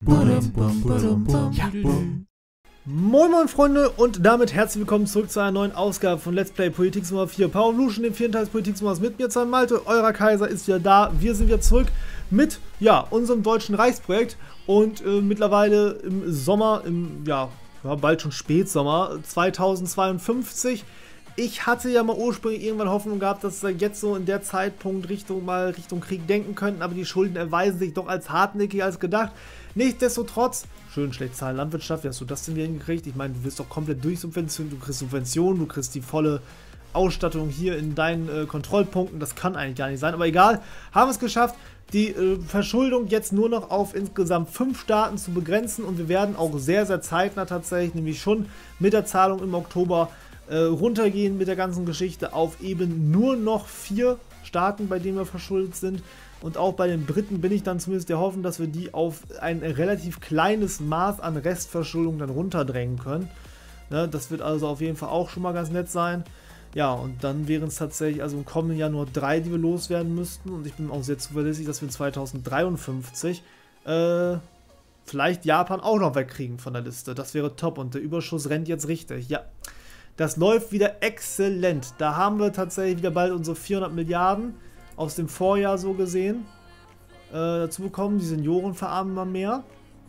Ja. Moin moin Freunde und damit herzlich willkommen zurück zu einer neuen Ausgabe von Let's Play Politik Nummer 4 Power Evolution, dem vierten Teil des Politik Nummers mit mir, Zayn Malte. Euer Kaiser ist wieder da, wir sind wieder zurück mit, ja, unserem deutschen Reichsprojekt und mittlerweile im Sommer, bald schon Spätsommer 2052. Ich hatte ja mal ursprünglich irgendwann Hoffnung gehabt, dass wir jetzt so in der Zeitpunkt Richtung Krieg denken könnten, aber die Schulden erweisen sich doch als hartnäckiger als gedacht. Nichtsdestotrotz, schön schlecht zahlen Landwirtschaft, wie hast du das denn wieder hingekriegt? Ich meine, du wirst doch komplett durchsubventioniert, du kriegst Subventionen, du kriegst die volle Ausstattung hier in deinen Kontrollpunkten, das kann eigentlich gar nicht sein, aber egal, haben wir es geschafft, die Verschuldung jetzt nur noch auf insgesamt 5 Staaten zu begrenzen und wir werden auch sehr, sehr zeitnah tatsächlich, nämlich schon mit der Zahlung im Oktober, runtergehen mit der ganzen Geschichte auf eben nur noch 4 Staaten, bei denen wir verschuldet sind. Und auch bei den Briten bin ich dann zumindest der Hoffnung, dass wir die auf ein relativ kleines Maß an Restverschuldung dann runterdrängen können. Ne, das wird also auf jeden Fall auch schon mal ganz nett sein. Ja, und dann wären es tatsächlich also im kommenden Jahr nur 3, die wir loswerden müssten. Und ich bin auch sehr zuverlässig, dass wir 2053 vielleicht Japan auch noch wegkriegen von der Liste. Das wäre top und der Überschuss rennt jetzt richtig. Ja. Das läuft wieder exzellent. Da haben wir tatsächlich wieder bald unsere 400 Milliarden aus dem Vorjahr so gesehen dazu bekommen. Die Senioren verarmen immer mehr.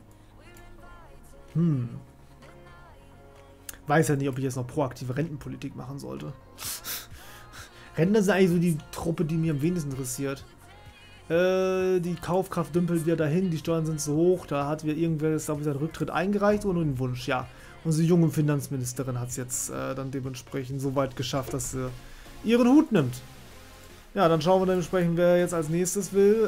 Weiß ja nicht, ob ich jetzt noch proaktive Rentenpolitik machen sollte. Rentner sind eigentlich so die Truppe, die mir am wenigsten interessiert. Die Kaufkraft dümpelt wieder dahin, die Steuern sind so hoch. Da hat wir irgendwer, glaube ich, seinen Rücktritt eingereicht oder nur den Wunsch, ja. Unsere junge Finanzministerin hat es jetzt dann dementsprechend so weit geschafft, dass sie ihren Hut nimmt. Ja, dann schauen wir dementsprechend, wer jetzt als nächstes will.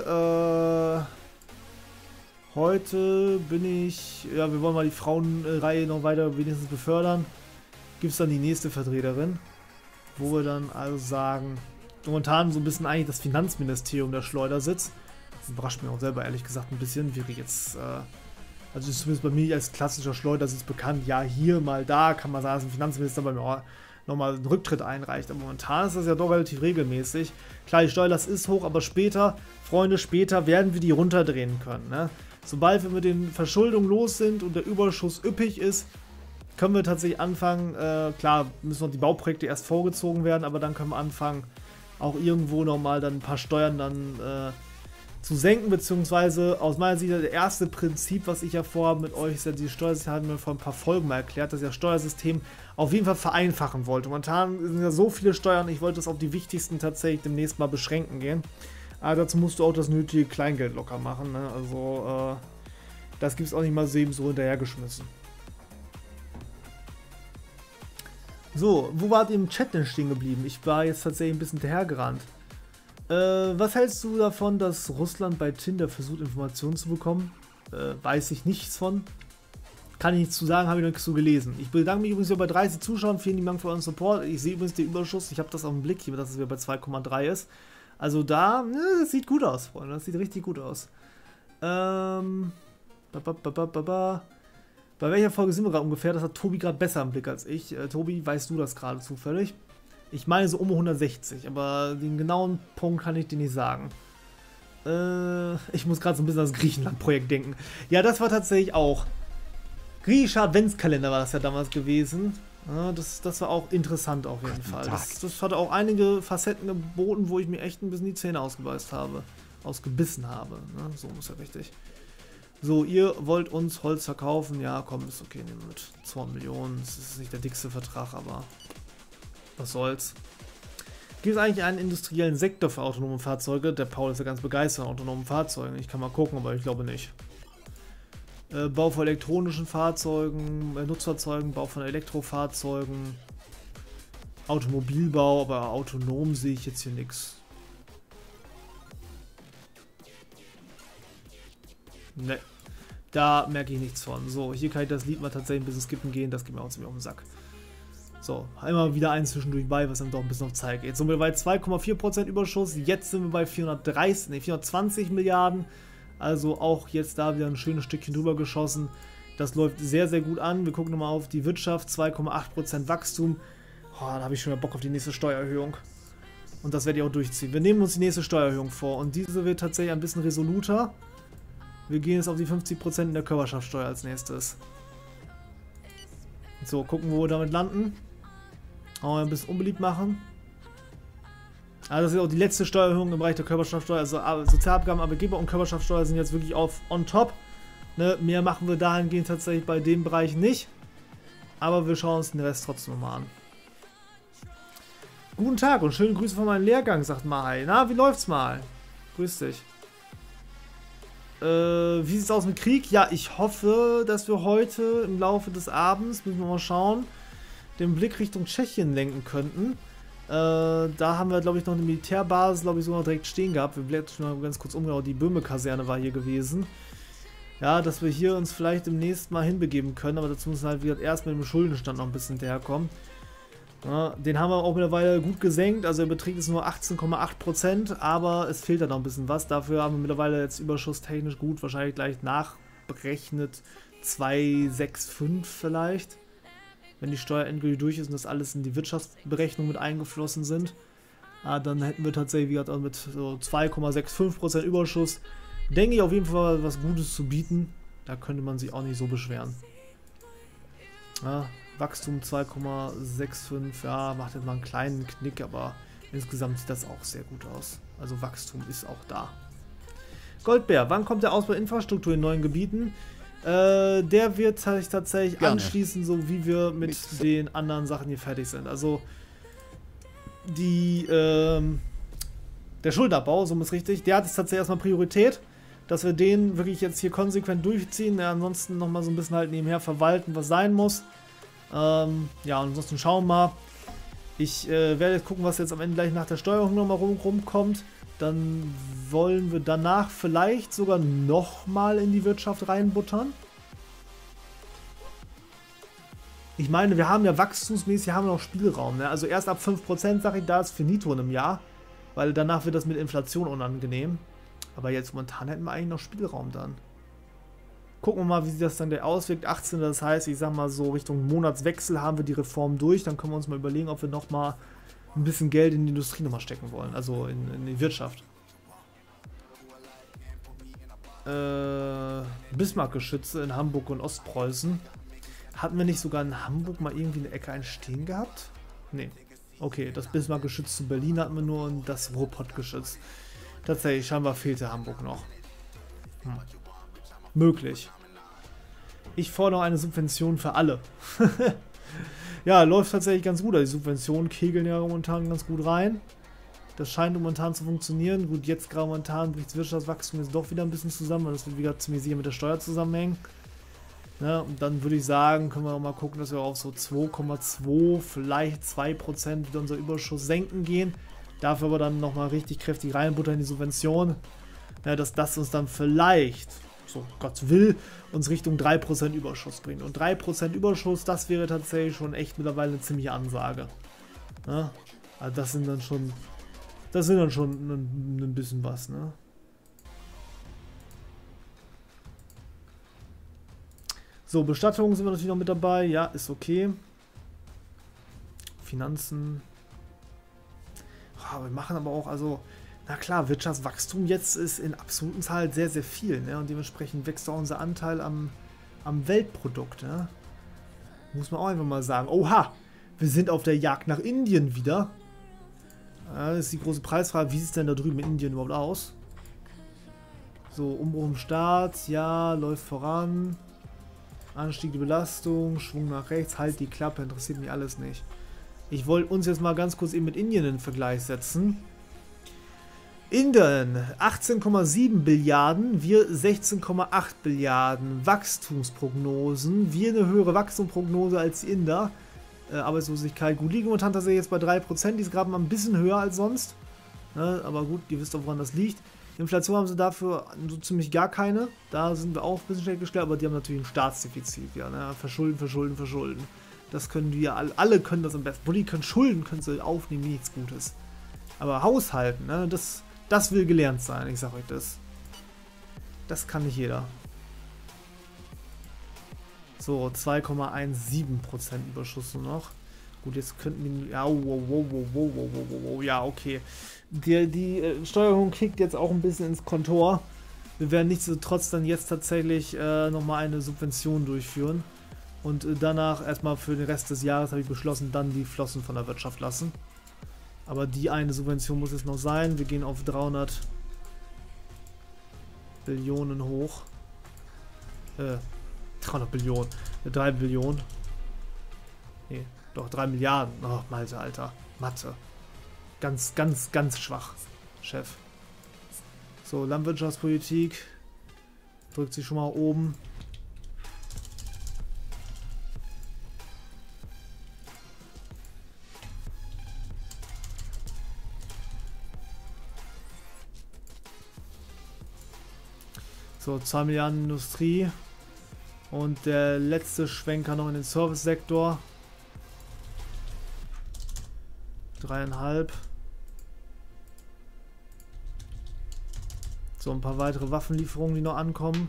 Heute bin ich... Ja, wir wollen mal die Frauenreihe noch weiter wenigstens befördern. Gibt es dann die nächste Vertreterin. Wo wir dann also sagen... Momentan so ein bisschen eigentlich das Finanzministerium der Schleudersitz. Das überrascht mich auch selber ehrlich gesagt ein bisschen. Wäre jetzt... Also ist zumindest bei mir als klassischer Schleudersitz bekannt. Ja, hier mal da kann man sagen, dass ein Finanzminister bei mir nochmal einen Rücktritt einreicht. Aber momentan ist das ja doch relativ regelmäßig. Klar, die Steuerlast ist hoch, aber später, Freunde, später werden wir die runterdrehen können. Ne? Sobald wir mit den Verschuldungen los sind und der Überschuss üppig ist, können wir tatsächlich anfangen, klar, müssen noch die Bauprojekte erst vorgezogen werden, aber dann können wir anfangen, auch irgendwo nochmal dann ein paar Steuern dann zu senken, beziehungsweise aus meiner Sicht das erste Prinzip, was ich ja vorhabe mit euch, ist ja die Steuersystem, haben wir vor ein paar Folgen mal erklärt, dass ich das Steuersystem auf jeden Fall vereinfachen wollte. Momentan sind ja so viele Steuern, ich wollte es auf die wichtigsten tatsächlich demnächst mal beschränken gehen. Aber dazu musst du auch das nötige Kleingeld locker machen, ne? Also das gibt es auch nicht mal so eben so hinterhergeschmissen. So, wo wart ihr im Chat denn stehen geblieben? Ich war jetzt tatsächlich ein bisschen hinterhergerannt. Was hältst du davon, dass Russland bei Tinder versucht, Informationen zu bekommen? Weiß ich nichts von. Kann ich nichts zu sagen, habe ich noch nichts zu gelesen. Ich bedanke mich übrigens über 30 Zuschauer, vielen Dank für euren Support. Ich sehe übrigens den Überschuss, ich habe das auf dem Blick, dass es wieder bei 2,3 ist. Also da, das sieht gut aus, Freunde, das sieht richtig gut aus. Bei welcher Folge sind wir gerade ungefähr? Das hat Tobi gerade besser im Blick als ich. Tobi, weißt du das gerade zufällig? Ich meine so um 160, aber den genauen Punkt kann ich dir nicht sagen. Ich muss gerade so ein bisschen an das Griechenland-Projekt denken. Ja, das war tatsächlich auch. Griechischer Adventskalender war das ja damals gewesen. Ja, das war auch interessant auf jeden Fall. Das hatte auch einige Facetten geboten, wo ich mir echt ein bisschen die Zähne ausgebissen habe. Ne? So muss ja richtig. So, ihr wollt uns Holz verkaufen? Ja, komm, ist okay, nehmen wir mit 2 Millionen. Das ist nicht der dickste Vertrag, aber was soll's. Gibt es eigentlich einen industriellen Sektor für autonome Fahrzeuge? Der Paul ist ja ganz begeistert an autonomen Fahrzeugen. Ich kann mal gucken, aber ich glaube nicht. Bau von elektronischen Fahrzeugen, Nutzfahrzeugen, Bau von Elektrofahrzeugen, Automobilbau, aber autonom sehe ich jetzt hier nichts. Ne, da merke ich nichts von. So, hier kann ich das Lied mal tatsächlich ein bisschen skippen gehen, das geht mir auch ziemlich auf den Sack. So, immer wieder eins zwischendurch bei, was dann doch ein bisschen auf Zeit geht. Jetzt sind wir bei 2,4% Überschuss, jetzt sind wir bei 420 Milliarden. Also auch jetzt da wieder ein schönes Stückchen drüber geschossen. Das läuft sehr, sehr gut an. Wir gucken nochmal auf die Wirtschaft, 2,8% Wachstum. Oh, da habe ich schon wieder Bock auf die nächste Steuererhöhung. Und das werde ich auch durchziehen. Wir nehmen uns die nächste Steuererhöhung vor und diese wird tatsächlich ein bisschen resoluter. Wir gehen jetzt auf die 50% in der Körperschaftssteuer als nächstes. So, gucken, wo wir damit landen. Auch ein bisschen unbeliebt machen. Also das ist auch die letzte Steuererhöhung im Bereich der Körperschaftssteuer. Also Sozialabgaben, Arbeitgeber und Körperschaftssteuer sind jetzt wirklich auf on top. Ne, mehr machen wir dahingehend tatsächlich bei dem Bereich nicht. Aber wir schauen uns den Rest trotzdem nochmal an. Guten Tag und schöne Grüße von meinem Lehrgang, sagt Mahai. Na, wie läuft's mal? Grüß dich. Wie sieht's aus mit Krieg? Ja, ich hoffe, dass wir heute im Laufe des Abends, müssen wir mal schauen, den Blick Richtung Tschechien lenken könnten. Da haben wir, glaube ich, noch eine Militärbasis, glaube ich, sogar direkt stehen gehabt. Wir blättern schon mal ganz kurz um, genau, die Böhme-Kaserne war hier gewesen. Ja, dass wir hier uns vielleicht demnächst mal hinbegeben können, aber dazu müssen wir halt wieder erst mit dem Schuldenstand noch ein bisschen hinterherkommen. Ja, den haben wir auch mittlerweile gut gesenkt, also er beträgt jetzt nur 18,8%, aber es fehlt da noch ein bisschen was. Dafür haben wir mittlerweile jetzt überschusstechnisch gut, wahrscheinlich gleich nachberechnet 2,65 vielleicht. Wenn die Steuer endgültig durch ist und das alles in die Wirtschaftsberechnung mit eingeflossen sind, dann hätten wir tatsächlich wieder mit so 2,65% Überschuss, denke ich, auf jeden Fall was Gutes zu bieten. Da könnte man sich auch nicht so beschweren. Ja, Wachstum 2,65, ja, macht jetzt mal einen kleinen Knick, aber insgesamt sieht das auch sehr gut aus. Also Wachstum ist auch da. Goldbär, wann kommt der Ausbau der Infrastruktur in neuen Gebieten? Der wird tatsächlich anschließen, so wie wir mit den anderen Sachen hier fertig sind. Also der Schuldenabbau, so ist richtig, der hat jetzt tatsächlich erstmal Priorität, dass wir den wirklich jetzt hier konsequent durchziehen. Ja, ansonsten nochmal so ein bisschen halt nebenher verwalten, was sein muss. Ja, ansonsten schauen wir mal. Ich werde jetzt gucken, was jetzt am Ende gleich nach der Steuerung nochmal rumkommt. Dann wollen wir danach vielleicht sogar nochmal in die Wirtschaft reinbuttern. Ich meine, wir haben ja wachstumsmäßig noch Spielraum. Ne? Also erst ab 5%, sage ich, da ist finito in einem Jahr. Weil danach wird das mit Inflation unangenehm. Aber jetzt momentan hätten wir eigentlich noch Spielraum dann. Gucken wir mal, wie sich das dann auswirkt. 18. Das heißt, ich sag mal so Richtung Monatswechsel haben wir die Reform durch. Dann können wir uns mal überlegen, ob wir nochmal ein bisschen Geld in die Industrie nochmal stecken wollen. Also in die Wirtschaft. Bismarck-Geschütze in Hamburg und Ostpreußen. Hatten wir nicht sogar in Hamburg mal irgendwie eine Ecke stehen gehabt? Nee. Okay, das Bismarck-Geschütz zu Berlin hatten wir nur und das Ruhrpott-Geschütz. Tatsächlich, scheinbar fehlte Hamburg noch. Möglich. Ich fordere eine Subvention für alle. Ja, läuft tatsächlich ganz gut. Die Subventionen kegeln ja momentan ganz gut rein. Das scheint momentan zu funktionieren. Gut, jetzt gerade momentan bricht das Wirtschaftswachstum jetzt doch wieder ein bisschen zusammen, weil das wird wieder ziemlich sicher mit der Steuer zusammenhängen. Ja, und dann würde ich sagen, können wir auch mal gucken, dass wir auf so 2,2, vielleicht 2% wieder unser Überschuss senken gehen. Dafür aber dann nochmal richtig kräftig reinbuttern in die Subvention. Ja, dass das uns dann vielleicht, so Gott will, uns Richtung 3% Überschuss bringt. Und 3% Überschuss, das wäre tatsächlich schon echt mittlerweile eine ziemliche Ansage. Ja, also das sind dann schon ein bisschen was, ne? So, Bestattung sind wir natürlich noch mit dabei. Ja, ist okay. Finanzen. Oh, wir machen aber auch, also, na klar, Wirtschaftswachstum jetzt ist in absoluten Zahlen sehr, sehr viel. Ne? Und dementsprechend wächst auch unser Anteil am Weltprodukt. Ne? Muss man auch einfach mal sagen. Oha, wir sind auf der Jagd nach Indien wieder. Das ist die große Preisfrage. Wie sieht es denn da drüben in Indien überhaupt aus? So, Umbruch im Staat. Ja, läuft voran. Anstieg der Belastung. Schwung nach rechts. Halt die Klappe. Interessiert mich alles nicht. Ich wollte uns jetzt mal ganz kurz eben mit Indien in Vergleich setzen. Indien 18,7 Billiarden, wir 16,8 Billiarden. Wachstumsprognosen. Wir eine höhere Wachstumsprognose als die Inder. Arbeitslosigkeit. Gut, liegen momentan tatsächlich jetzt bei 3%. Die ist gerade mal ein bisschen höher als sonst. Ne, aber gut, ihr wisst auch, woran das liegt. Inflation haben sie dafür so ziemlich gar keine. Da sind wir auch ein bisschen schlecht gestellt, aber die haben natürlich ein Staatsdefizit. Ja, ne? Verschulden, verschulden, verschulden. Das können wir alle können das am besten. Bulli können Schulden, können sie aufnehmen, wie nichts Gutes. Aber haushalten, ne? Das will gelernt sein, ich sag euch das. Das kann nicht jeder. So, 2,17% Überschuss nur noch. Gut, jetzt könnten die... Ja, wow, ja, okay. Die Steuerung kickt jetzt auch ein bisschen ins Kontor. Wir werden nichtsdestotrotz dann jetzt tatsächlich nochmal eine Subvention durchführen. Und danach erstmal für den Rest des Jahres habe ich beschlossen, dann die Flossen von der Wirtschaft lassen. Aber die eine Subvention muss es noch sein. Wir gehen auf 300 Billionen hoch. 300 Billionen. 3 Billionen. Nee, doch 3 Milliarden. Oh, Malte, Alter. Mathe. Ganz, ganz, ganz schwach, Chef. So, Landwirtschaftspolitik. Drückt sich schon mal oben. So, 2 Milliarden Industrie. Und der letzte Schwenker noch in den Service-Sektor. 3,5. So, ein paar weitere Waffenlieferungen, die noch ankommen.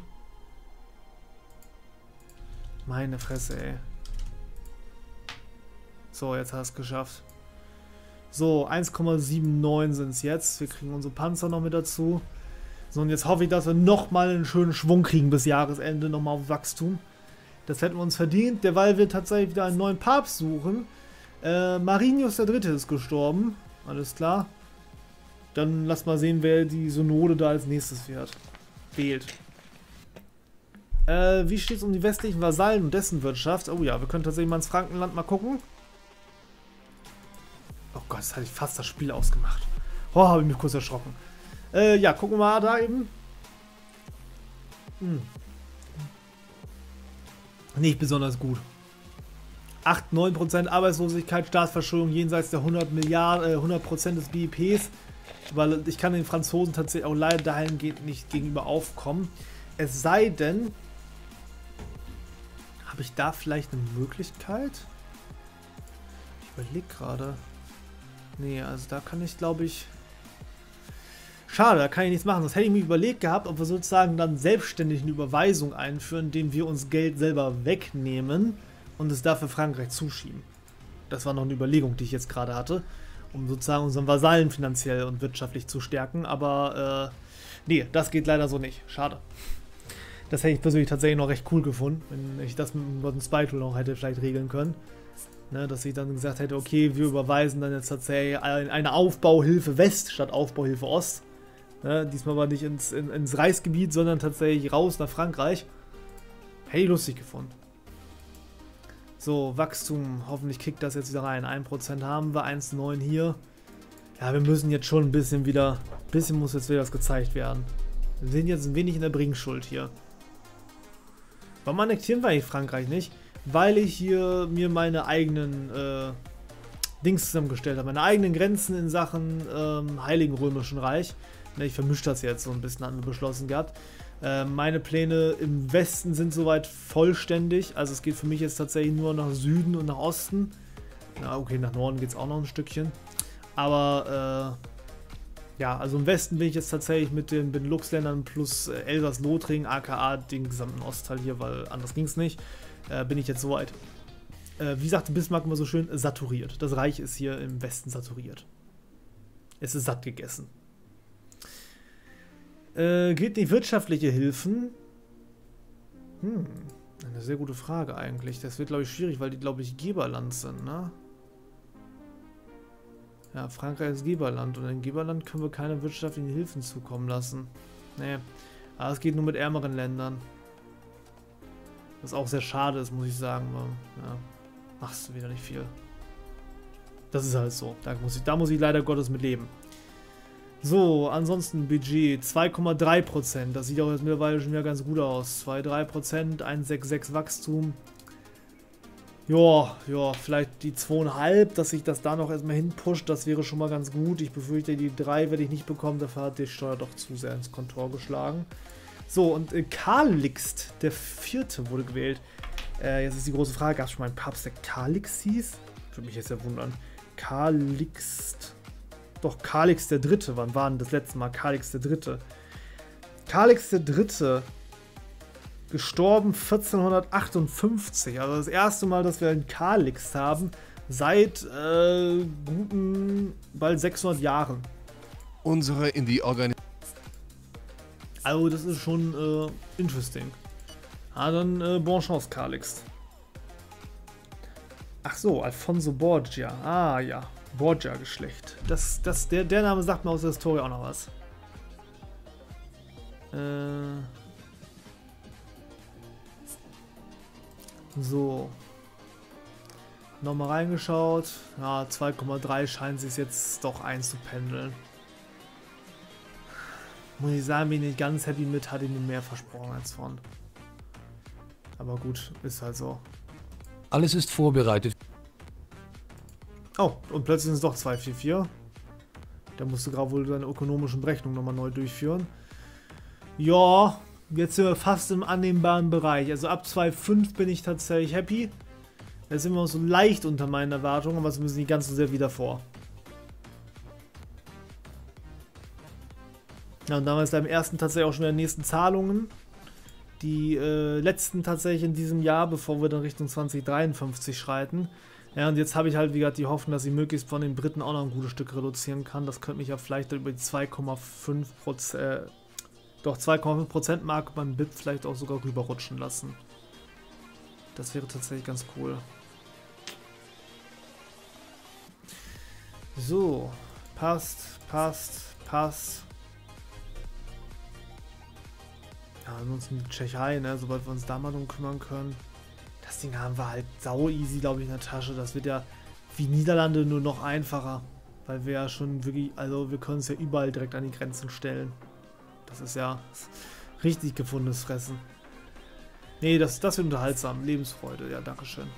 Meine Fresse, ey. So, jetzt hat es geschafft. So, 1,79 sind es jetzt. Wir kriegen unsere Panzer noch mit dazu. So, und jetzt hoffe ich, dass wir nochmal einen schönen Schwung kriegen bis Jahresende, nochmal auf Wachstum. Das hätten wir uns verdient, derweil wir tatsächlich wieder einen neuen Papst suchen. Marinus III. Ist gestorben, alles klar. Dann lass mal sehen, wer die Synode da als nächstes wählt. Wie steht es um die westlichen Vasallen und dessen Wirtschaft? Oh ja, wir können tatsächlich mal ins Frankenland mal gucken. Oh Gott, jetzt hatte ich fast das Spiel ausgemacht. Oh, habe ich mich kurz erschrocken. Ja, gucken wir mal da eben. Nicht besonders gut. 8-9% Arbeitslosigkeit, Staatsverschuldung jenseits der 100% des BIPs. Weil ich kann den Franzosen tatsächlich auch leider dahingehend nicht gegenüber aufkommen. Es sei denn, habe ich da vielleicht eine Möglichkeit? Ich überlege gerade. Nee, also da kann ich, glaube ich... Schade, da kann ich nichts machen. Das hätte ich mir überlegt gehabt, ob wir sozusagen dann selbstständig eine Überweisung einführen, indem wir uns Geld selber wegnehmen und es dafür Frankreich zuschieben. Das war noch eine Überlegung, die ich jetzt gerade hatte, um sozusagen unseren Vasallen finanziell und wirtschaftlich zu stärken. Aber nee, das geht leider so nicht. Schade. Das hätte ich persönlich tatsächlich noch recht cool gefunden, wenn ich das mit dem Modern Spy Tool noch hätte vielleicht regeln können. Ne, dass ich dann gesagt hätte, okay, wir überweisen dann jetzt tatsächlich eine Aufbauhilfe West statt Aufbauhilfe Ost. Ne, diesmal aber nicht ins Reichsgebiet, sondern tatsächlich raus nach Frankreich. Hätte ich lustig gefunden. So, Wachstum. Hoffentlich kickt das jetzt wieder rein. 1% haben wir, 1,9 hier. Ja, wir müssen jetzt schon ein bisschen muss jetzt wieder was gezeigt werden. Wir sind jetzt ein wenig in der Bringschuld hier. Warum annektieren wir eigentlich Frankreich nicht? Weil ich hier mir meine eigenen Dings zusammengestellt habe. Meine eigenen Grenzen in Sachen Heiligen Römischen Reich. Ich vermische das jetzt so ein bisschen, hatten wir beschlossen gehabt. Meine Pläne im Westen sind soweit vollständig. Also es geht für mich jetzt tatsächlich nur nach Süden und nach Osten. Na okay, nach Norden geht es auch noch ein Stückchen. Aber ja, also im Westen bin ich jetzt tatsächlich mit den Benelux-Ländern plus Elsass-Lothringen, aka den gesamten Ostteil hier, weil anders ging es nicht, bin ich jetzt soweit. Wie sagte Bismarck immer so schön, saturiert. Das Reich ist hier im Westen saturiert. Es ist satt gegessen. Gilt die wirtschaftliche Hilfen? Eine sehr gute Frage eigentlich. Das wird, glaube ich, schwierig, weil die, glaube ich, Geberland sind, ne? Ja, Frankreich ist Geberland und in Geberland können wir keine wirtschaftlichen Hilfen zukommen lassen. Nee, aber es geht nur mit ärmeren Ländern. Was auch sehr schade ist, muss ich sagen. Aber, ja, machst du wieder nicht viel. Das ist halt so. Da muss ich leider Gottes mit leben. So, ansonsten Budget 2,3%. Das sieht auch jetzt mittlerweile schon wieder ganz gut aus. 2,3%, 1,66 Wachstum. Ja, vielleicht die 2,5, dass sich das da noch erstmal hinpusht, das wäre schon mal ganz gut. Ich befürchte, die 3 werde ich nicht bekommen, dafür hat die Steuer doch zu sehr ins Kontor geschlagen. So, und Karlixt, der 4. wurde gewählt. Jetzt ist die große Frage, gab es schon mal einen Papst, der Karlixt hieß? Würde mich jetzt ja wundern. Karlixt. Doch, Karlixt der 3. Wann war denn das letzte Mal Karlixt der 3.? Karlixt der 3. Gestorben 1458. Also das erste Mal, dass wir einen Karlixt haben, seit guten bald 600 Jahren. Unsere in die Organisation. Also das ist schon interesting. Ah, dann Bonchance Calix. Ach so, Alfonso Borgia. Ah ja, Borgia-Geschlecht. Der Name sagt mir aus der Historie auch noch was. So. Nochmal reingeschaut. Ja, 2,3 scheint sich jetzt doch einzupendeln. Muss ich sagen, bin ich nicht ganz happy mit, hatte ich mir mehr versprochen als von. Aber gut, ist halt so. Alles ist vorbereitet. Oh, und plötzlich sind es doch 244. Da musst du gerade wohl deine ökonomischen Berechnungen nochmal neu durchführen. Ja, jetzt sind wir fast im annehmbaren Bereich. Also ab 2,5 bin ich tatsächlich happy. Da sind wir noch so leicht unter meinen Erwartungen, aber es müssen nicht ganz so sehr wie davor. Ja, und damals beim ersten tatsächlich auch schon wieder die nächsten Zahlungen. Die letzten tatsächlich in diesem Jahr, bevor wir dann Richtung 2053 schreiten. Ja, und jetzt habe ich halt, wie gesagt, die Hoffnung, dass ich möglichst von den Briten auch noch ein gutes Stück reduzieren kann. Das könnte mich ja vielleicht über die 2,5% Marke beim BIP vielleicht auch sogar rüberrutschen lassen. Das wäre tatsächlich ganz cool. So, passt. Ja, ansonsten die Tschechei, ne, sobald wir uns da mal drum kümmern können. Das Ding haben wir halt sau easy, glaube ich, in der Tasche. Das wird ja wie Niederlande nur noch einfacher. Weil wir ja schon wirklich, also wir können es ja überall direkt an die Grenzen stellen. Das ist ja richtig gefundenes Fressen. Nee, das wird unterhaltsam. Lebensfreude, ja, dankeschön.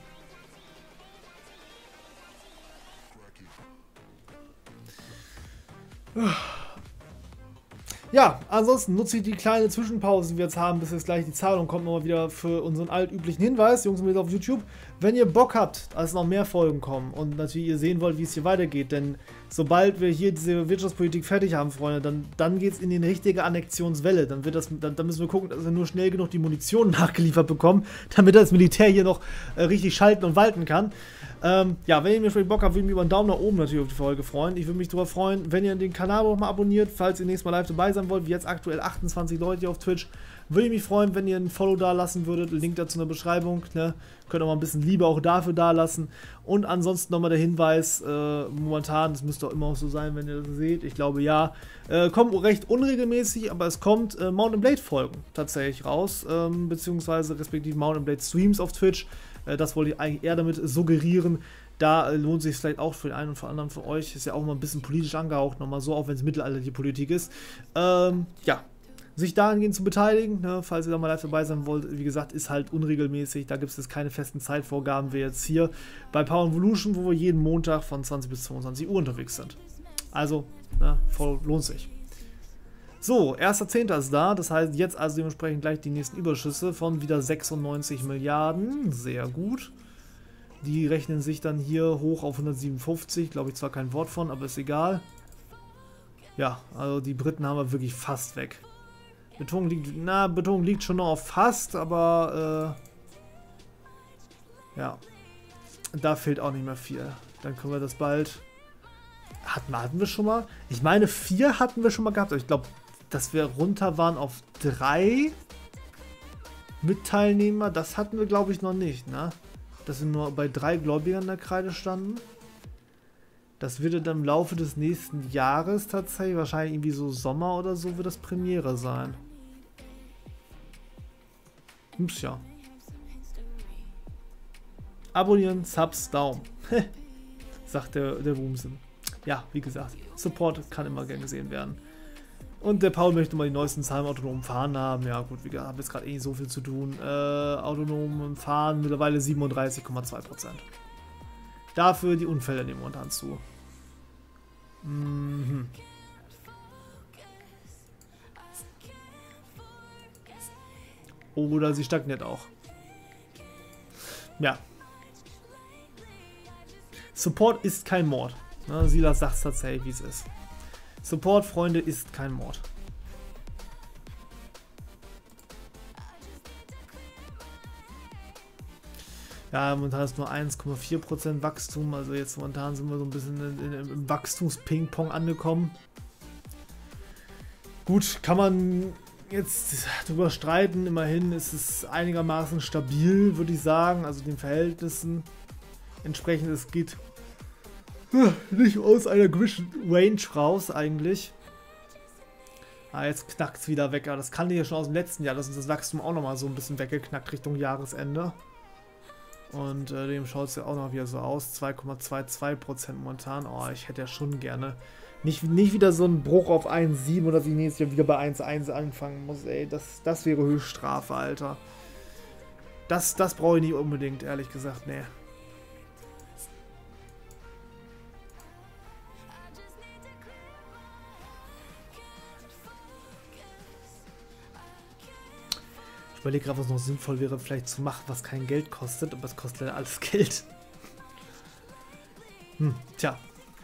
Ja, ansonsten nutze ich die kleine Zwischenpause, die wir jetzt haben, bis jetzt gleich die Zahlung kommt, nochmal wieder für unseren altüblichen Hinweis, Jungs und Mädels auf YouTube. Wenn ihr Bock habt, dass noch mehr Folgen kommen und natürlich ihr sehen wollt, wie es hier weitergeht, denn sobald wir hier diese Wirtschaftspolitik fertig haben, Freunde, dann geht es in die richtige Annexionswelle. Dann müssen wir gucken, dass wir nur schnell genug die Munition nachgeliefert bekommen, damit das Militär hier noch richtig schalten und walten kann. Ja, wenn ihr mir vielleicht Bock habt, würde ich mich über einen Daumen nach oben natürlich auf die Folge freuen. Ich würde mich darüber freuen, wenn ihr den Kanal auch mal abonniert, falls ihr nächstes Mal live dabei sein wollt, wie jetzt aktuell 28 Leute hier auf Twitch. Würde ich mich freuen, wenn ihr ein Follow da lassen würdet. Link dazu in der Beschreibung. Ne? Könnt auch mal ein bisschen Liebe auch dafür da lassen. Und ansonsten nochmal der Hinweis, momentan, das müsste auch immer auch so sein, wenn ihr das seht, ich glaube ja, kommt recht unregelmäßig, aber es kommt Mount & Blade Folgen tatsächlich raus, beziehungsweise respektive Mount & Blade Streams auf Twitch. Das wollte ich eigentlich eher damit suggerieren. Da lohnt sich vielleicht auch für den einen und für anderen von euch. Ist ja auch mal ein bisschen politisch angehaucht, nochmal so, auch wenn es mittelalterliche Politik ist. Ja, sich dahingehend zu beteiligen, ne, falls ihr da mal live dabei sein wollt. Wie gesagt, ist halt unregelmäßig. Da gibt es jetzt keine festen Zeitvorgaben, wie jetzt hier bei Power Evolution, wo wir jeden Montag von 20 bis 22 Uhr unterwegs sind. Also, ne, voll lohnt sich. So, 1.10. ist da, das heißt jetzt also dementsprechend gleich die nächsten Überschüsse von wieder 96 Milliarden, sehr gut. Die rechnen sich dann hier hoch auf 157, glaube ich zwar kein Wort von, aber ist egal. Ja, also die Briten haben wir wirklich fast weg. Betonung liegt schon noch auf fast, aber ja, da fehlt auch nicht mehr viel. Dann können wir das bald... Hatten wir schon mal? Ich meine 4 hatten wir schon mal gehabt, aber ich glaube, dass wir runter waren auf 3 mit Teilnehmer, das hatten wir glaube ich noch nicht, ne? Dass wir nur bei 3 Gläubigern in der Kreide standen. Das würde dann im Laufe des nächsten Jahres tatsächlich, wahrscheinlich irgendwie so Sommer oder so, wird das Premiere sein. Ups, ja. Abonnieren, Subs, Daumen. Sagt der Wumsen. Ja, wie gesagt, Support kann immer gern gesehen werden. Und der Paul möchte mal die neuesten Zahlen im autonomen Fahren haben. Ja gut, wie gesagt, habe jetzt gerade eh nicht so viel zu tun. Autonomen Fahren mittlerweile 37,2%. Dafür die Unfälle nehmen momentan zu. Oder sie stagniert auch. Ja. Support ist kein Mord. Na, Silas sagt es tatsächlich, wie es ist. Support, Freunde, ist kein Mord. Ja, momentan ist nur 1,4% Wachstum. Also jetzt momentan sind wir so ein bisschen im Wachstums-Ping-Pong angekommen. Gut, kann man jetzt drüber streiten. Immerhin ist es einigermaßen stabil, würde ich sagen. Also den Verhältnissen entsprechend. Es geht nicht aus einer gewissen Range raus eigentlich. Jetzt knackt es wieder weg. Aber das kannte ich ja schon aus dem letzten Jahr. Das ist das Wachstum auch nochmal so ein bisschen weggeknackt Richtung Jahresende. Und dem schaut es ja auch noch wieder so aus. 2,22% momentan. Oh, ich hätte ja schon gerne. Nicht wieder so ein Bruch auf 1,7 oder wie nächstes Jahr wieder bei 1,1 anfangen muss. Ey, das wäre Höchststrafe, Alter. Das brauche ich nicht unbedingt, ehrlich gesagt. Nee. Ich überlege gerade, was noch sinnvoll wäre, vielleicht zu machen, was kein Geld kostet, aber es kostet leider alles Geld. Tja.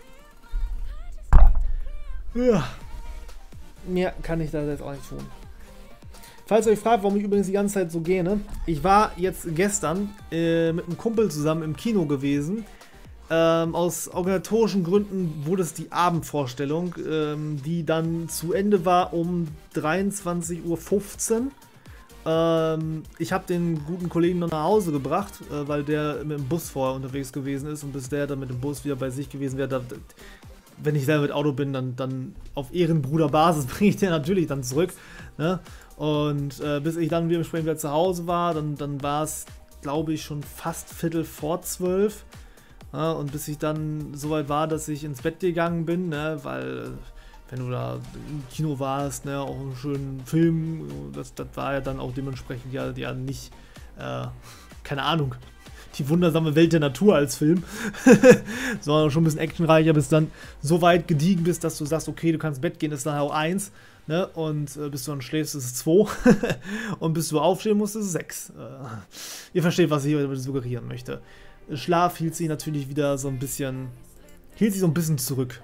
Ja. Mehr kann ich da jetzt auch nicht tun. Falls ihr euch fragt, warum ich übrigens die ganze Zeit so gehe, ne? Ich war jetzt gestern mit einem Kumpel zusammen im Kino gewesen. Aus organisatorischen Gründen wurde es die Abendvorstellung, die dann zu Ende war um 23:15 Uhr. Ich habe den guten Kollegen noch nach Hause gebracht, weil der mit dem Bus vorher unterwegs gewesen ist und bis der dann mit dem Bus wieder bei sich gewesen wäre, wenn ich selber mit Auto bin, dann auf Ehrenbruderbasis bringe ich den natürlich dann zurück. Ne? Und bis ich dann wieder zu Hause war, dann war es, glaube ich, schon fast 11:45. Ja, und bis ich dann soweit war, dass ich ins Bett gegangen bin, ne? Weil wenn du da im Kino warst, ne, auch einen schönen Film, das war ja dann auch dementsprechend ja nicht, keine Ahnung, die wundersame Welt der Natur als Film, sondern schon ein bisschen actionreicher, bis dann so weit gediegen bist, dass du sagst, okay, du kannst ins Bett gehen, ist dann auch 1, ne, und bis du dann schläfst, ist es 2 und bis du aufstehen musst, ist es 6. Ihr versteht, was ich hier suggerieren möchte. Schlaf hielt sich natürlich wieder so ein bisschen, zurück.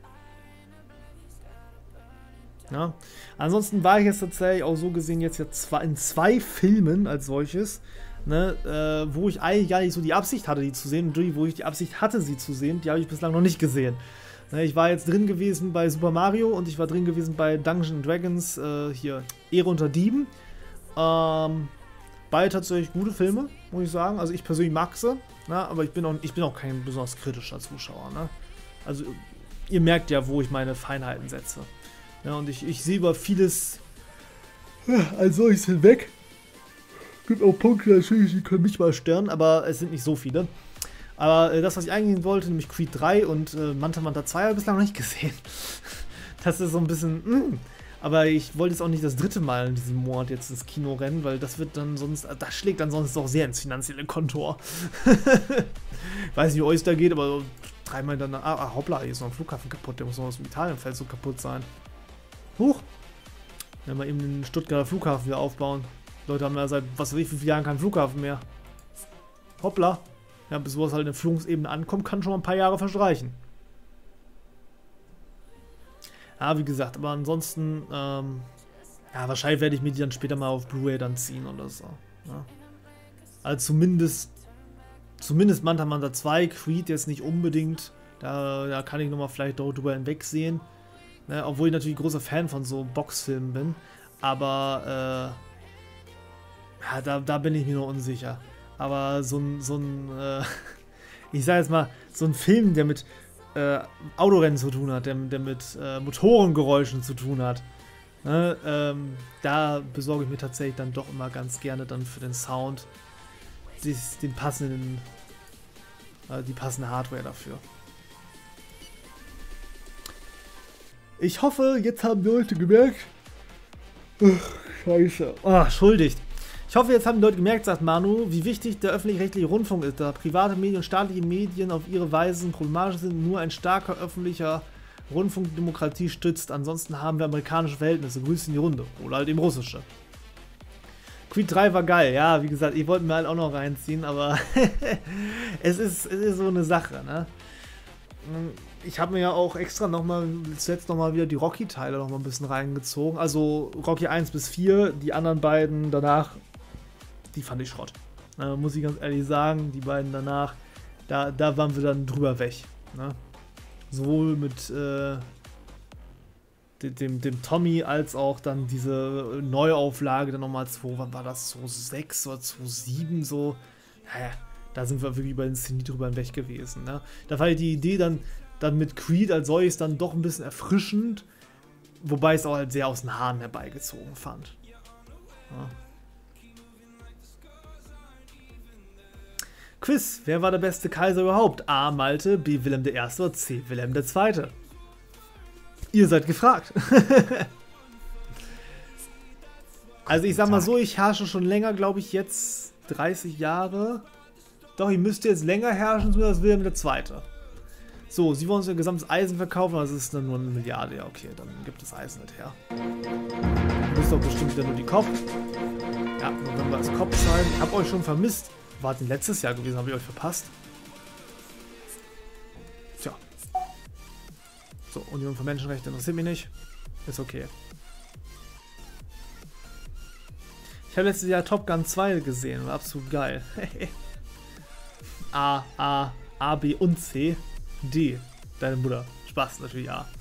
Ja. Ansonsten war ich jetzt tatsächlich auch so gesehen jetzt in 2 Filmen als solches, ne, wo ich eigentlich gar nicht so die Absicht hatte, die zu sehen, und die, wo ich die Absicht hatte, sie zu sehen, die habe ich bislang noch nicht gesehen. Ne, ich war jetzt drin gewesen bei Super Mario und ich war drin gewesen bei Dungeons & Dragons, hier, Ehre unter Dieben. Beide tatsächlich gute Filme, muss ich sagen. Also ich persönlich mag sie, ne, aber ich bin auch kein besonders kritischer Zuschauer. Ne? Also ihr merkt ja, wo ich meine Feinheiten setze. Ja, und ich sehe über vieles als solches hinweg. Gibt auch Punkte, natürlich, die können mich mal stören, aber es sind nicht so viele. Aber das, was ich eingehen wollte, nämlich Creed 3 und Manta Manta 2, habe ich bislang noch nicht gesehen. Das ist so ein bisschen, aber ich wollte jetzt auch nicht das 3. Mal in diesem Monat jetzt ins Kino rennen, weil das schlägt dann sonst auch sehr ins finanzielle Kontor. Ich weiß nicht, wie euch da geht, aber 3 Mal dann, hoppla, hier ist noch ein Flughafen kaputt, der muss noch aus dem Italienfeld so kaputt sein. Huch! Wenn wir eben den Stuttgarter Flughafen wieder aufbauen. Die Leute haben ja seit, was weiß ich, wie vielen Jahren keinen Flughafen mehr. Hoppla! Ja, bis sowas halt in der Führungsebene ankommt, kann schon mal ein paar Jahre verstreichen. Ja, wie gesagt, aber ansonsten, ja, wahrscheinlich werde ich mir die dann später mal auf Blu-ray dann ziehen oder so. Ja. Also zumindest Manta Manta 2, Creed jetzt nicht unbedingt. Da kann ich nochmal vielleicht drüber hinwegsehen. Ne, obwohl ich natürlich großer Fan von so Boxfilmen bin. Aber ja, da bin ich mir noch unsicher. Aber so ein ich sag jetzt mal, so ein Film, der mit Autorennen zu tun hat, der mit Motorengeräuschen zu tun hat, ne, da besorge ich mir tatsächlich dann doch immer ganz gerne dann für den Sound die passende Hardware dafür. Ich hoffe, jetzt haben die Leute gemerkt. Scheiße. Entschuldigt. Ich hoffe, jetzt haben die Leute gemerkt, sagt Manu, wie wichtig der öffentlich-rechtliche Rundfunk ist, da private Medien und staatliche Medien auf ihre Weisen problematisch sind, nur ein starker öffentlicher Rundfunk die Demokratie stützt. Ansonsten haben wir amerikanische Verhältnisse. Grüße in die Runde. Oder halt eben russische. Creed 3 war geil. Ja, wie gesagt, ich wollte mir halt auch noch reinziehen, aber es ist so eine Sache, ne? Ich habe mir ja auch extra zuletzt nochmal wieder die Rocky-Teile nochmal ein bisschen reingezogen. Also Rocky 1 bis 4, die anderen beiden danach, die fand ich Schrott. Muss ich ganz ehrlich sagen, die beiden danach, da waren wir dann drüber weg. Ne? Sowohl mit dem Tommy, als auch dann diese Neuauflage dann nochmal 2, wann war das, 2006 oder 2007 so, naja, da sind wir wirklich über den Zenit drüber hinweg gewesen, ne? Da war die Idee dann mit Creed als solches dann doch ein bisschen erfrischend, wobei ich es auch halt sehr aus den Haaren herbeigezogen fand. Ja. Quiz, wer war der beste Kaiser überhaupt? A. Malte, B. Wilhelm I. oder C. Wilhelm II.? Ihr seid gefragt. Also ich sag mal so, ich herrsche schon länger, glaube ich, jetzt 30 Jahre. Doch, ich müsste jetzt länger herrschen, so als Wilhelm II. So, sie wollen uns ihr gesamtes Eisen verkaufen, also ist dann nur 1 Milliarde. Ja, okay, dann gibt es Eisen nicht her. Das ist doch bestimmt wieder nur die Kopf. Ja, November ist Kopfzeit. Ich habe euch schon vermisst. War denn letztes Jahr gewesen, habe ich euch verpasst. Tja. So, Union für Menschenrechte interessiert mich nicht. Ist okay. Ich habe letztes Jahr Top Gun 2 gesehen, war absolut geil. A, B und C. D. Deine Mutter. Spaß, natürlich A.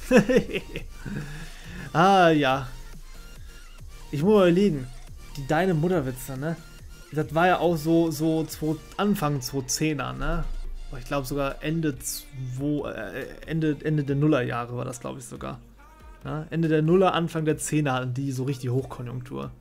Ah, ja. Ich muss mal überlegen. Die Deine Mutter-Witze, ne? Das war ja auch so Anfang 2010er, ne? Ich glaube sogar Ende der Nullerjahre war das, glaube ich sogar. Ja? Ende der Nuller, Anfang der 10er hatten die so richtig Hochkonjunktur.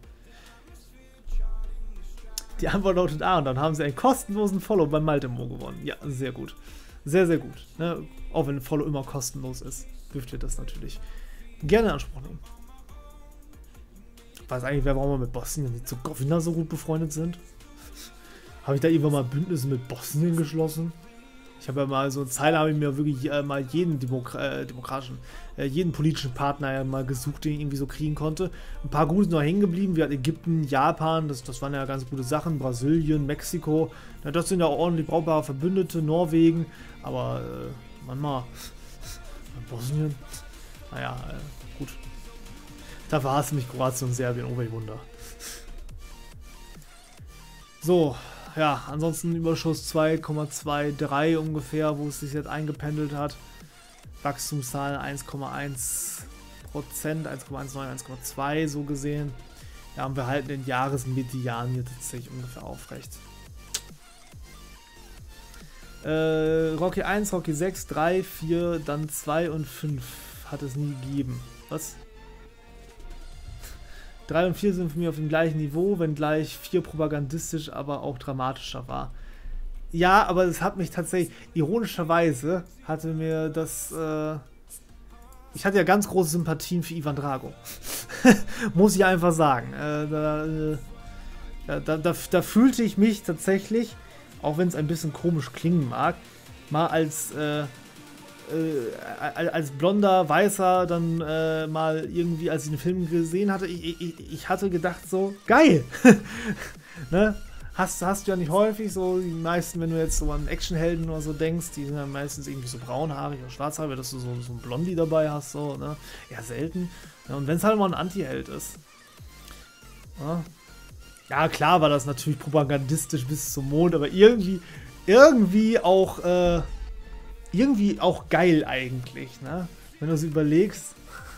Die Antwort lautet A und dann haben sie einen kostenlosen Follow bei Maltemo gewonnen. Ja, sehr gut. Sehr, sehr gut. Ne? Auch wenn ein Follow immer kostenlos ist, dürft ihr das natürlich gerne in Anspruch nehmen. Ich weiß eigentlich, warum wir mit Bosnien und Herzegowina so gut befreundet sind. Habe ich da irgendwann mal Bündnisse mit Bosnien geschlossen? Ich habe ja mal so eine Zeile, habe ich mir wirklich mal jeden jeden politischen Partner ja mal gesucht, den ich irgendwie so kriegen konnte. Ein paar gute sind noch hängen geblieben, wie Ägypten, Japan, das waren ja ganz gute Sachen, Brasilien, Mexiko. Ja, das sind ja auch ordentlich brauchbare Verbündete, Norwegen, aber manchmal Bosnien, naja, gut. Da war es nämlich Kroatien und Serbien, oh welch Wunder. So, ja, ansonsten Überschuss 2,23 ungefähr, wo es sich jetzt eingependelt hat. Wachstumszahlen 1,1%, 1,19, 1,2 so gesehen. Ja, und wir halten den Jahresmedian hier tatsächlich ungefähr aufrecht. Rocky 1, Rocky 6, 3, 4, dann 2 und 5 hat es nie gegeben. Was? 3 und 4 sind für mich auf dem gleichen Niveau, wenngleich 4 propagandistisch, aber auch dramatischer war. Ja, aber es hat mich tatsächlich, ironischerweise, hatte mir das, ich hatte ja ganz große Sympathien für Ivan Drago. Muss ich einfach sagen. Da fühlte ich mich tatsächlich, auch wenn es ein bisschen komisch klingen mag, mal als blonder, weißer, dann mal irgendwie, als ich den Film gesehen hatte, ich hatte gedacht so, geil! Ne? Hast du ja nicht häufig, so die meisten, wenn du jetzt so an Actionhelden oder so denkst, die sind ja meistens irgendwie so braunhaarig oder schwarzhaarig, dass du so ein Blondie dabei hast, so, ne? Ja, selten. Ja, und wenn es halt mal ein Anti-Held ist. Ja, klar war das natürlich propagandistisch bis zum Mond, aber irgendwie auch geil eigentlich, ne? Wenn du es überlegst.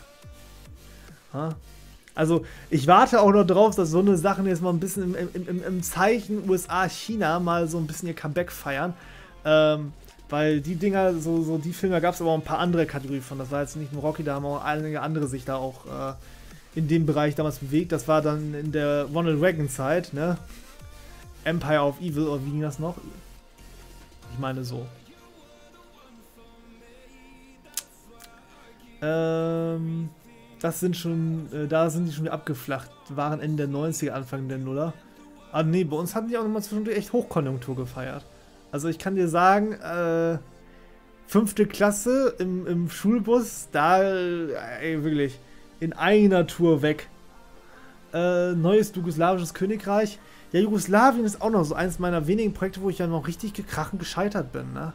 Also, ich warte auch noch drauf, dass so eine Sachen jetzt mal ein bisschen im Zeichen USA-China mal so ein bisschen ihr Comeback feiern. Weil die Dinger, so die Filme, gab es aber auch ein paar andere Kategorien von. Das war jetzt nicht nur Rocky, da haben auch einige andere sich da auch in dem Bereich damals bewegt. Das war dann in der Ronald Reagan-Zeit, ne? Empire of Evil, oder wie ging das noch? Ich meine so. Das sind schon, da sind die schon wieder abgeflacht. Waren Ende der 90er, Anfang der Nuller. Aber nee, bei uns hatten die auch nochmal zwischendurch echt Hochkonjunktur gefeiert. Also ich kann dir sagen, 5. Klasse im Schulbus, da wirklich in einer Tour weg. Neues jugoslawisches Königreich. Ja, Jugoslawien ist auch noch so eines meiner wenigen Projekte, wo ich ja noch richtig gekrachend gescheitert bin, ne?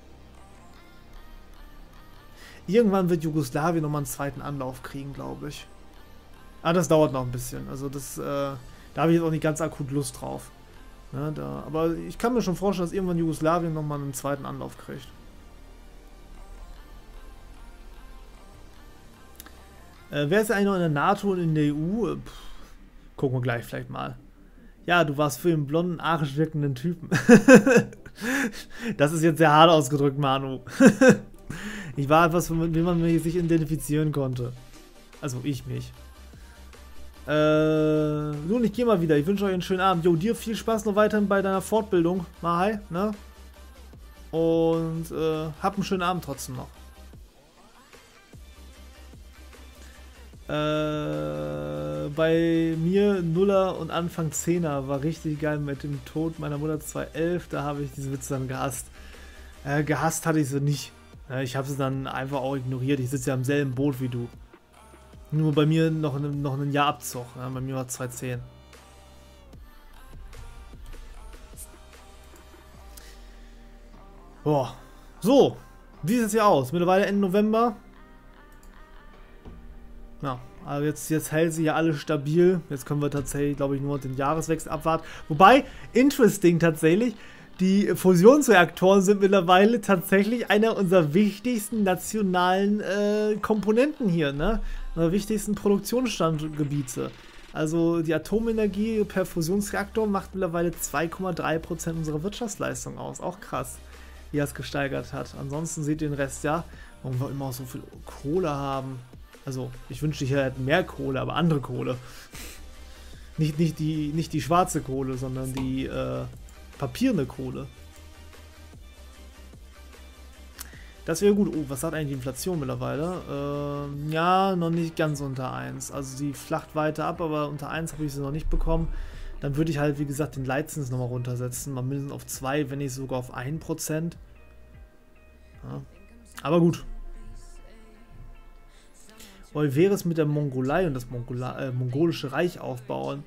Irgendwann wird Jugoslawien nochmal einen zweiten Anlauf kriegen, glaube ich. Aber das dauert noch ein bisschen. Also da habe ich jetzt auch nicht ganz akut Lust drauf. Ne, aber ich kann mir schon vorstellen, dass irgendwann Jugoslawien nochmal einen zweiten Anlauf kriegt. Wer ist ja eigentlich noch in der NATO und in der EU? Gucken wir gleich vielleicht mal. Ja, du warst für den blonden, arisch wirkenden Typen. Das ist jetzt sehr hart ausgedrückt, Manu. Ich war etwas, mit dem man sich identifizieren konnte. Also ich mich. Nun, ich gehe mal wieder. Ich wünsche euch einen schönen Abend. Jo, dir viel Spaß noch weiterhin bei deiner Fortbildung. Mahai, ne? Und hab einen schönen Abend trotzdem noch. Bei mir Nuller und Anfang 10er war richtig geil mit dem Tod meiner Mutter 2011. Da habe ich diese Witze dann gehasst. Gehasst hatte ich sie nicht. Ich habe sie dann einfach auch ignoriert. Ich sitze ja im selben Boot wie du. Nur bei mir noch ein Jahr Abzug. Ja, bei mir war 2010. Boah. So. Wie sieht es hier aus? Mittlerweile Ende November. Ja, also jetzt hält sich ja alles stabil. Jetzt können wir tatsächlich, glaube ich, nur den Jahreswechsel abwarten. Wobei, interesting tatsächlich, die Fusionsreaktoren sind mittlerweile tatsächlich einer unserer wichtigsten nationalen Komponenten hier, ne? Unserer wichtigsten Produktionsstandgebiete. Also die Atomenergie per Fusionsreaktor macht mittlerweile 2,3% unserer Wirtschaftsleistung aus. Auch krass, wie er es gesteigert hat. Ansonsten seht ihr den Rest, ja, warum wir immer so viel Kohle haben. Also, ich wünschte, ich hätte mehr Kohle, aber andere Kohle. Nicht die schwarze Kohle, sondern die papierne Kohle. Das wäre gut. Oh, was hat eigentlich die Inflation mittlerweile? Ja, noch nicht ganz unter 1. Also sie flacht weiter ab, aber unter 1 habe ich sie noch nicht bekommen. Dann würde ich halt, wie gesagt, den Leitzins nochmal runtersetzen. Mal mindestens auf 2, wenn nicht sogar auf 1%. Ja. Aber gut. Weil wäre es mit der Mongolei und das mongolische Reich aufbauen,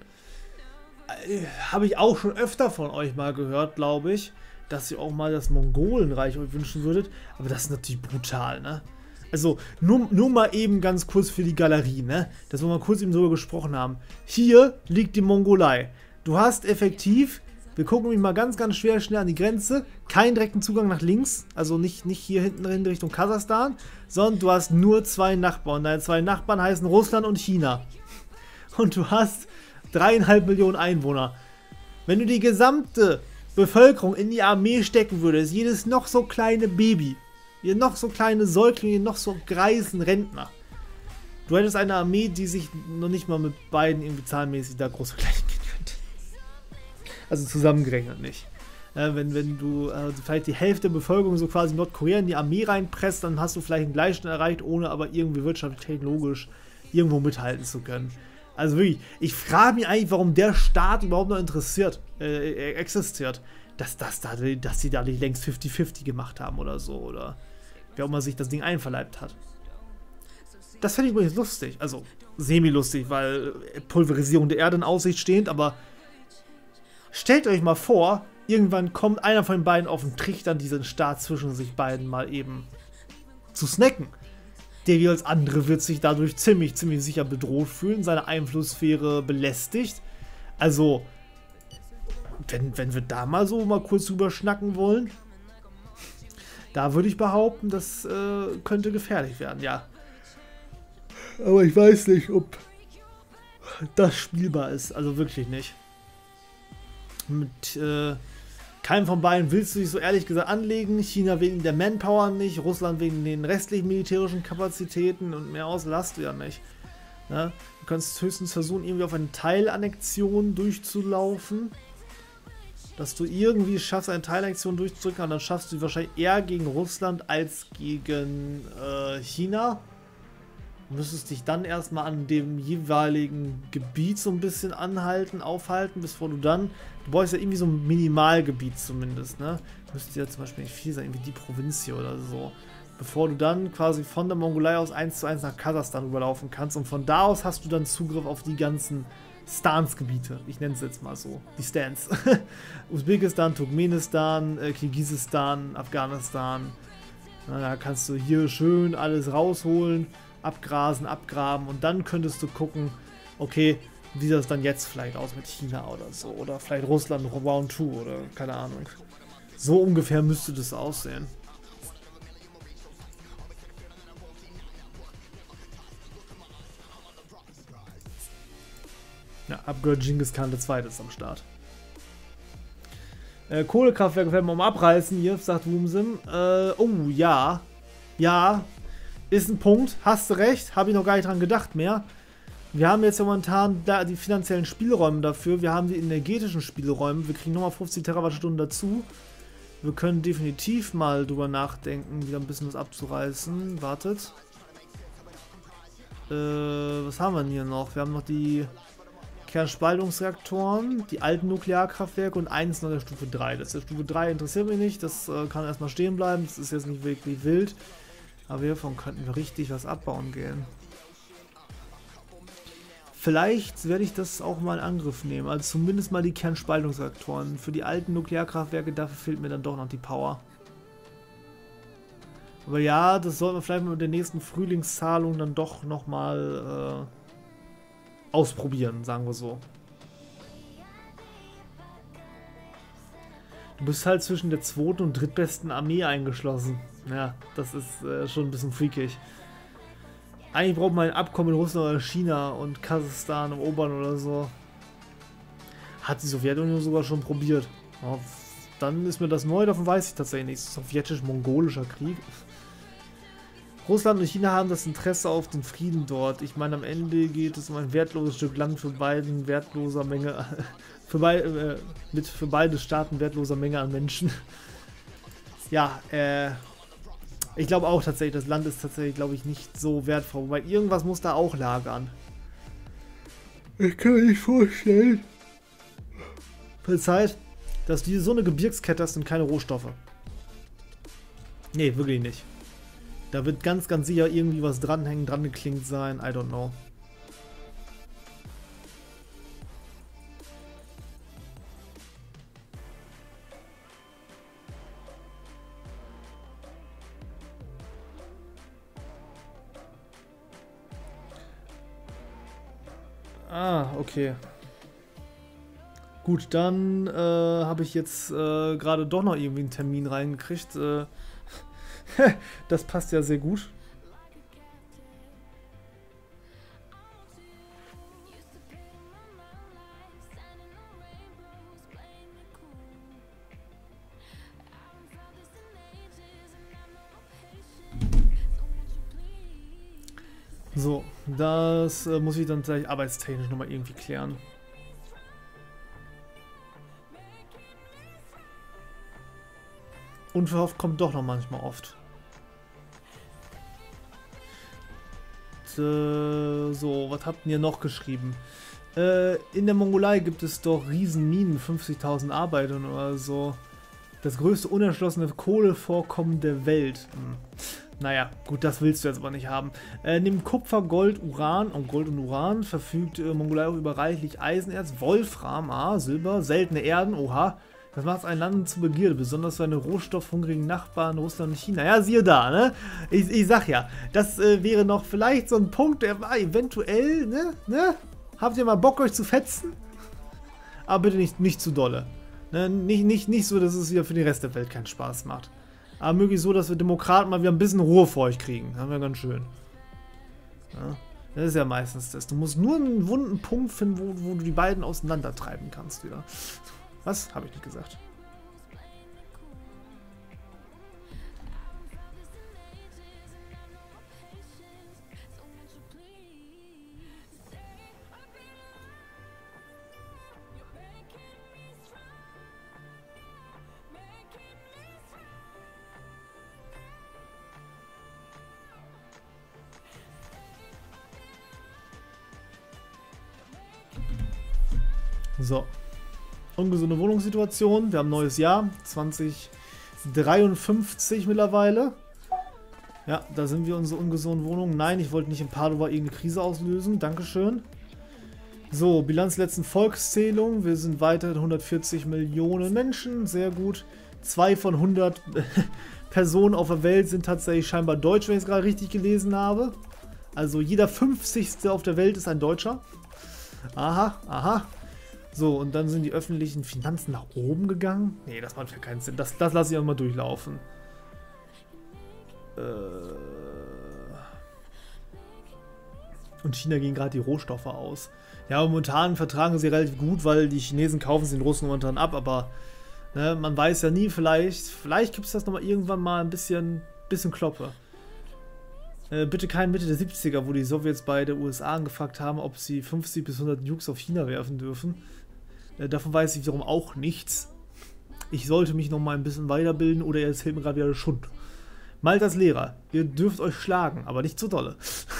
habe ich auch schon öfter von euch mal gehört, glaube ich, dass ihr auch mal das Mongolenreich euch wünschen würdet. Aber das ist natürlich brutal, ne? Also, nur mal eben ganz kurz für die Galerie, ne? Dass wir mal kurz eben darüber gesprochen haben. Hier liegt die Mongolei. Du hast effektiv, wir gucken nämlich mal ganz, ganz schnell an die Grenze, keinen direkten Zugang nach links, also nicht hier hinten in Richtung Kasachstan, sondern du hast nur 2 Nachbarn. Deine 2 Nachbarn heißen Russland und China. Und du hast 3,5 Millionen Einwohner. Wenn du die gesamte Bevölkerung in die Armee stecken würdest, jedes noch so kleine Baby, hier noch so kleine Säuglinge, noch so greisen Rentner, du hättest eine Armee, die sich noch nicht mal mit beiden irgendwie zahlenmäßig da groß vergleichen könnte. Also zusammengerechnet nicht. Wenn du vielleicht die Hälfte der Bevölkerung so quasi Nordkorea in die Armee reinpresst, dann hast du vielleicht einen Gleichstand erreicht, ohne aber irgendwie wirtschaftlich, technologisch irgendwo mithalten zu können. Also wirklich, ich frage mich eigentlich, warum der Staat überhaupt noch existiert. Dass die da nicht längst 50-50 gemacht haben oder so. Oder wer auch immer sich das Ding einverleibt hat. Das fände ich übrigens lustig. Also semi-lustig, weil Pulverisierung der Erde in Aussicht stehend, aber stellt euch mal vor, irgendwann kommt einer von den beiden auf den Trichter, diesen Staat zwischen sich beiden mal eben zu snacken. Der wie als andere wird sich dadurch ziemlich sicher bedroht fühlen, seine Einflusssphäre belästigt. Also, wenn wir da mal kurz drüber schnacken wollen, da würde ich behaupten, das könnte gefährlich werden, ja. Aber ich weiß nicht, ob das spielbar ist, also wirklich nicht. Mit keinem von beiden willst du dich so ehrlich gesagt anlegen. China wegen der Manpower nicht, Russland wegen den restlichen militärischen Kapazitäten und mehr aus lasst du ja nicht. Ja? Du kannst höchstens versuchen, irgendwie auf eine Teilannexion durchzulaufen. Dass du irgendwie schaffst, eine Teilannexion durchzudrücken, und dann schaffst du sie wahrscheinlich eher gegen Russland als gegen China. Du müsstest dich dann erstmal an dem jeweiligen Gebiet so ein bisschen aufhalten, bevor du dann, du brauchst ja irgendwie so ein Minimalgebiet zumindest, ne? Müsste ja zum Beispiel nicht viel sein, irgendwie die Provinz hier oder so. Bevor du dann quasi von der Mongolei aus 1:1 nach Kasachstan rüberlaufen kannst und von da aus hast du dann Zugriff auf die ganzen Stans-Gebiete. Ich nenne es jetzt mal so, die Stans. Usbekistan, Turkmenistan, Kirgisistan, Afghanistan. Na, da kannst du hier schön alles rausholen, abgrasen, abgraben und dann könntest du gucken, okay, wie sieht das dann jetzt vielleicht aus mit China oder so, oder vielleicht Russland Round 2 oder keine Ahnung. So ungefähr müsste das aussehen. Ja, Abgehört Genghis Khan II. Ist am Start. Kohlekraftwerke werden wir mal abreißen hier, sagt Wumsim. Oh, ja. Ja, ist ein Punkt. Hast du recht. Habe ich noch gar nicht dran gedacht mehr. Wir haben jetzt momentan da die finanziellen Spielräume dafür. Wir haben die energetischen Spielräume. Wir kriegen nochmal 50 Terawattstunden dazu. Wir können definitiv mal drüber nachdenken, wieder ein bisschen was abzureißen. Wartet. Was haben wir denn hier noch? Wir haben noch die Kernspaltungsreaktoren, die alten Nuklearkraftwerke und eins noch der Stufe 3. Das ist der Stufe 3, interessiert mich nicht. Das kann erstmal stehen bleiben. Das ist jetzt nicht wirklich wild. Aber hiervon könnten wir richtig was abbauen gehen. Vielleicht werde ich das auch mal in Angriff nehmen. Also zumindest mal die Kernspaltungsreaktoren. Für die alten Nuklearkraftwerke, dafür fehlt mir dann doch noch die Power. Aber ja, das sollten wir vielleicht mit der nächsten Frühlingszahlung dann doch nochmal ausprobieren, sagen wir so. Du bist halt zwischen der zweiten und drittbesten Armee eingeschlossen. Ja, das ist schon ein bisschen freakig. Eigentlich braucht man ein Abkommen mit Russland oder China und Kasachstan erobern oder so. Hat die Sowjetunion sogar schon probiert. Ja, dann ist mir das neu, davon weiß ich tatsächlich nichts. Sowjetisch-mongolischer Krieg. Russland und China haben das Interesse auf den Frieden dort. Ich meine, am Ende geht es um ein wertloses Stück Land für beiden wertloser Menge, für beide Staaten wertloser Menge an Menschen. Ja, ich glaube auch tatsächlich, das Land ist tatsächlich, glaube ich, nicht so wertvoll, weil irgendwas muss da auch lagern. Ich kann mir nicht vorstellen. Verzeiht, dass die so eine Gebirgskette hast und keine Rohstoffe. Nee, wirklich nicht. Da wird ganz, ganz sicher irgendwie was dranhängen, dran geklingt sein. I don't know. Ah, okay. Gut, dann habe ich jetzt gerade doch noch irgendwie einen Termin reingekriegt. Das passt ja sehr gut. So, das muss ich dann gleich arbeitstechnisch nochmal irgendwie klären. Unverhofft kommt doch noch manchmal oft. So, was habt ihr noch geschrieben? In der Mongolei gibt es doch Riesenminen, 50.000 Arbeitern oder so. Das größte unerschlossene Kohlevorkommen der Welt. Naja, gut, das willst du jetzt aber nicht haben. Neben Kupfer, Gold, Uran und Gold und Uran verfügt Mongolei auch über reichlich Eisenerz, Wolfram, Silber, seltene Erden, oha. Das macht ein Land zur Begierde, besonders für eine rohstoffhungrigen Nachbarn Russland und China. Ja, siehe da, ne? Ich sag ja, das wäre noch vielleicht so ein Punkt, der war eventuell, ne? Habt ihr mal Bock, euch zu fetzen? Aber bitte nicht zu dolle. Ne? Nicht so, dass es wieder für den Rest der Welt keinen Spaß macht. Aber möglichst so, dass wir Demokraten mal wieder ein bisschen Ruhe vor euch kriegen. Das wäre ganz schön. Ja, das ist ja meistens das. Du musst nur einen wunden Punkt finden, wo du die beiden auseinandertreiben kannst wieder. Was? Habe ich nicht gesagt. So. Ungesunde Wohnungssituation. Wir haben ein neues Jahr. 2053 mittlerweile. Ja, da sind wir unsere ungesunden Wohnungen. Nein, ich wollte nicht in Padova irgendeine Krise auslösen. Dankeschön. So, Bilanz letzten Volkszählung. Wir sind weiterhin 140 Millionen Menschen. Sehr gut. 2 von 100 Personen auf der Welt sind tatsächlich scheinbar deutsch, wenn ich es gerade richtig gelesen habe. Also jeder 50. auf der Welt ist ein Deutscher. Aha, aha. So, und dann sind die öffentlichen Finanzen nach oben gegangen. Nee, das macht ja keinen Sinn. Das lasse ich auch mal durchlaufen. Und China gehen gerade die Rohstoffe aus. Ja, momentan vertragen sie relativ gut, weil die Chinesen kaufen sie den Russen momentan ab, aber ne, man weiß ja nie, vielleicht gibt es das nochmal irgendwann mal ein bisschen Kloppe. Bitte kein Mitte der 70er, wo die Sowjets bei der USA angefragt haben, ob sie 50 bis 100 Nukes auf China werfen dürfen. Davon weiß ich wiederum auch nichts. Ich sollte mich noch mal ein bisschen weiterbilden oder ihr erzählt mir gerade wieder Schund. Maltas Lehrer, ihr dürft euch schlagen, aber nicht zu dolle.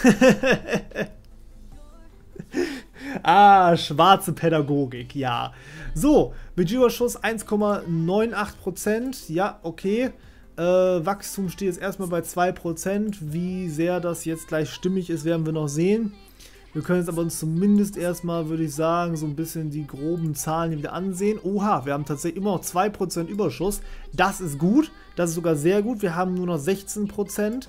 Ah, schwarze Pädagogik, ja. So, Budgetüberschuss 1,98%. Ja, okay. Wachstum steht jetzt erstmal bei 2%. Wie sehr das jetzt gleich stimmig ist, werden wir noch sehen. Wir können jetzt aber uns zumindest erstmal, würde ich sagen, so ein bisschen die groben Zahlen wieder ansehen. Oha, wir haben tatsächlich immer noch 2% Überschuss. Das ist gut. Das ist sogar sehr gut. Wir haben nur noch 16%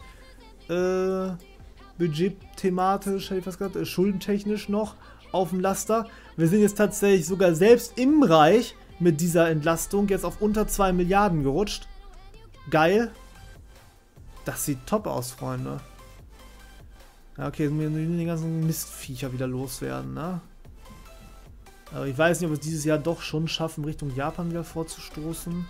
budgetthematisch, hätte ich fast gesagt, schuldentechnisch noch auf dem Laster. Wir sind jetzt tatsächlich sogar selbst im Reich mit dieser Entlastung jetzt auf unter 2 Milliarden gerutscht. Geil. Das sieht top aus, Freunde. Ja, okay, jetzt müssen wir die ganzen Mistviecher wieder loswerden, ne? Aber ich weiß nicht, ob wir es dieses Jahr doch schon schaffen, Richtung Japan wieder vorzustoßen.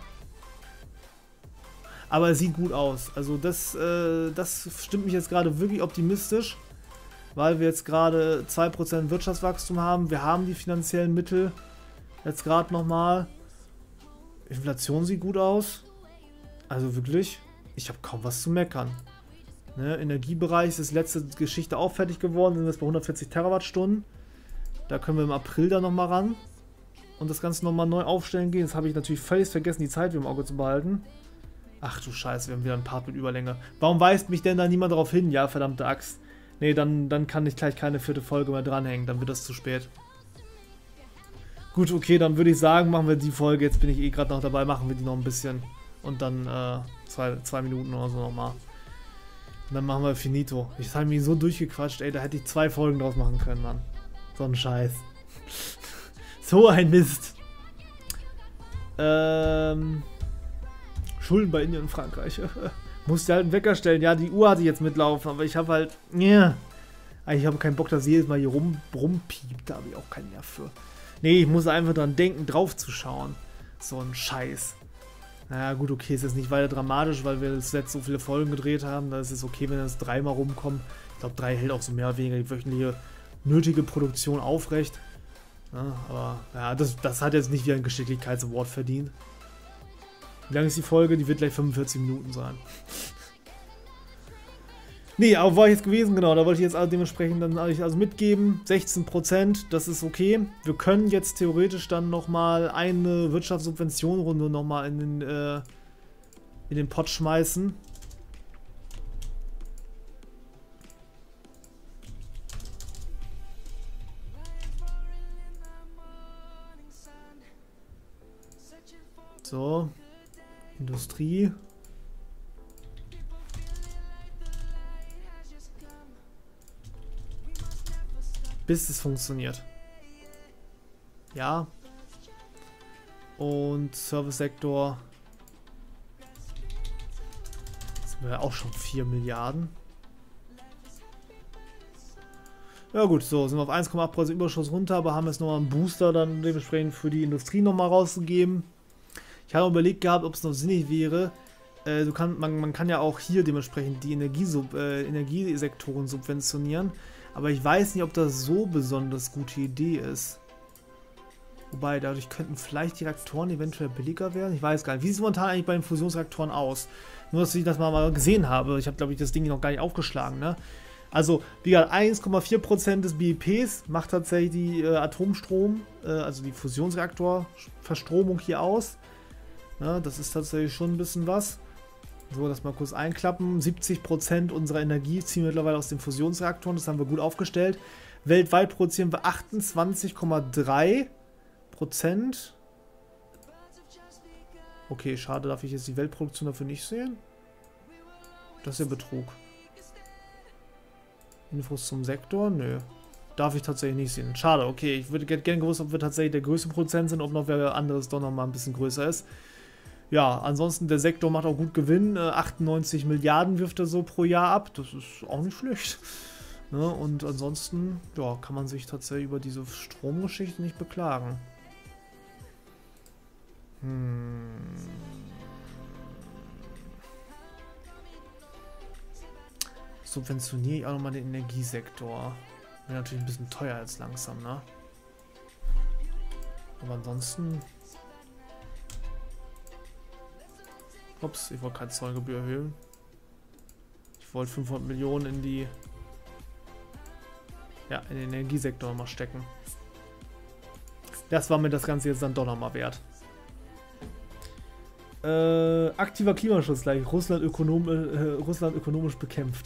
Aber es sieht gut aus. Also das stimmt mich jetzt gerade wirklich optimistisch, weil wir jetzt gerade 2% Wirtschaftswachstum haben. Wir haben die finanziellen Mittel jetzt gerade nochmal. Inflation sieht gut aus. Also wirklich, ich habe kaum was zu meckern. Ne, Energiebereich ist das letzte Geschichte auch fertig geworden, sind jetzt bei 140 Terawattstunden. Da können wir im April dann nochmal ran und das Ganze nochmal neu aufstellen gehen. Jetzt habe ich natürlich völlig vergessen, die Zeit im Auge zu behalten. Ach du Scheiße, wir haben wieder ein Part mit Überlänge. Warum weist mich denn da niemand darauf hin? Ja, verdammte Axt. Nee, dann kann ich gleich keine 4. Folge mehr dranhängen, dann wird das zu spät. Gut, okay, dann würde ich sagen, machen wir die Folge, jetzt bin ich eh gerade noch dabei, machen wir die noch ein bisschen. Und dann 2 Minuten oder so nochmal. Und dann machen wir finito. Ich habe mich so durchgequatscht, ey, da hätte ich 2 Folgen draus machen können, Mann. So ein Scheiß. So ein Mist. Schulden bei Indien und Frankreich. Musste halt einen Wecker stellen. Ja, die Uhr hatte ich jetzt mitlaufen, aber ich habe halt... Yeah. Ich habe keinen Bock, dass jedes Mal hier rumpiept. Da habe ich auch keinen Nerv für. Nee, ich muss einfach dran denken, drauf zu schauen. So ein Scheiß. Naja, gut, okay, ist jetzt nicht weiter dramatisch, weil wir jetzt so viele Folgen gedreht haben. Da ist es okay, wenn das 3-mal rumkommt. Ich glaube, 3 hält auch so mehr oder weniger die wöchentliche nötige Produktion aufrecht. Ja, aber ja, das hat jetzt nicht wie ein Geschicklichkeits-Award verdient. Wie lang ist die Folge? Die wird gleich 45 Minuten sein. Nee, aber war ich jetzt gewesen, genau, da wollte ich jetzt also dementsprechend dann also mitgeben, 16%, das ist okay. Wir können jetzt theoretisch dann nochmal eine Wirtschaftssubventionrunde nochmal in den Pott schmeißen. So, Industrie. Bis es funktioniert. Ja. Und Service-Sektor. Das sind wir ja auch schon 4 Milliarden. Ja gut, so sind wir auf 1,8% Überschuss runter, aber haben jetzt nochmal einen Booster dann dementsprechend für die Industrie nochmal rausgegeben. Ich habe überlegt gehabt, ob es noch sinnig wäre. Man kann ja auch hier dementsprechend die Energiesektoren subventionieren. Aber ich weiß nicht, ob das so besonders gute Idee ist. Wobei, dadurch könnten vielleicht die Reaktoren eventuell billiger werden. Ich weiß gar nicht. Wie sieht es momentan eigentlich bei den Fusionsreaktoren aus? Nur, dass ich das mal gesehen habe. Ich habe, glaube ich, das Ding noch gar nicht aufgeschlagen, ne? Also, wie gesagt, 1,4% des BIPs macht tatsächlich die Atomstrom, also die Fusionsreaktorverstromung hier aus. Ja, das ist tatsächlich schon ein bisschen was. So, das mal kurz einklappen. 70% unserer Energie ziehen wir mittlerweile aus den Fusionsreaktoren. Das haben wir gut aufgestellt. Weltweit produzieren wir 28,3%. Okay, schade, darf ich jetzt die Weltproduktion dafür nicht sehen? Das ist ja Betrug. Infos zum Sektor? Nö. Darf ich tatsächlich nicht sehen. Schade, okay. Ich würde gerne gewusst, ob wir tatsächlich der größte Produzent sind, ob noch wer anderes doch noch mal ein bisschen größer ist. Ja, ansonsten der Sektor macht auch gut Gewinn. 98 Milliarden wirft er so pro Jahr ab. Das ist auch nicht schlecht. Ne? Und ansonsten, ja, kann man sich tatsächlich über diese Stromgeschichte nicht beklagen. Subventioniere ich auch nochmal den Energiesektor. Wäre natürlich ein bisschen teuer jetzt langsam, ne? Aber ansonsten... Ups, ich wollte keine Zollgebühr erhöhen. Ich wollte 500 Millionen in die... Ja, in den Energiesektor mal stecken. Das war mir das Ganze jetzt dann doch nochmal wert. Aktiver Klimaschutz gleich. Russland ökonomisch bekämpft.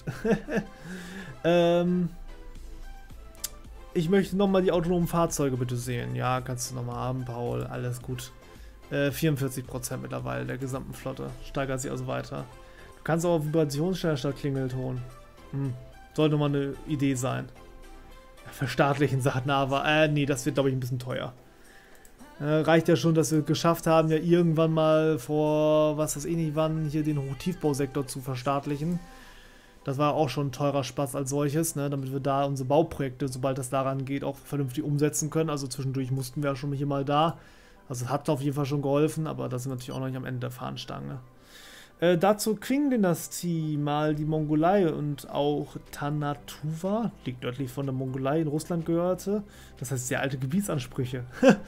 Ich möchte nochmal die autonomen Fahrzeuge bitte sehen. Ja, kannst du nochmal haben, Paul. Alles gut. 44% mittlerweile der gesamten Flotte. Steigert sich also weiter. Du kannst auch Vibrationssteller statt Klingelton. Sollte mal eine Idee sein. Verstaatlichen, sagt Nava. Nee, das wird, glaube ich, ein bisschen teuer. Reicht ja schon, dass wir geschafft haben, ja irgendwann mal vor, was weiß ich nicht wann, hier den Hochtiefbausektor zu verstaatlichen. Das war auch schon ein teurer Spaß als solches, ne, damit wir da unsere Bauprojekte, sobald das daran geht, auch vernünftig umsetzen können. Also zwischendurch mussten wir ja schon hier mal da. Also es hat auf jeden Fall schon geholfen, aber da sind wir natürlich auch noch nicht am Ende der Fahnenstange. Dazu Qing-Dynastie, mal die Mongolei und auch Tanatuva, liegt nördlich von der Mongolei in Russland gehörte. Das heißt, sehr alte Gebietsansprüche.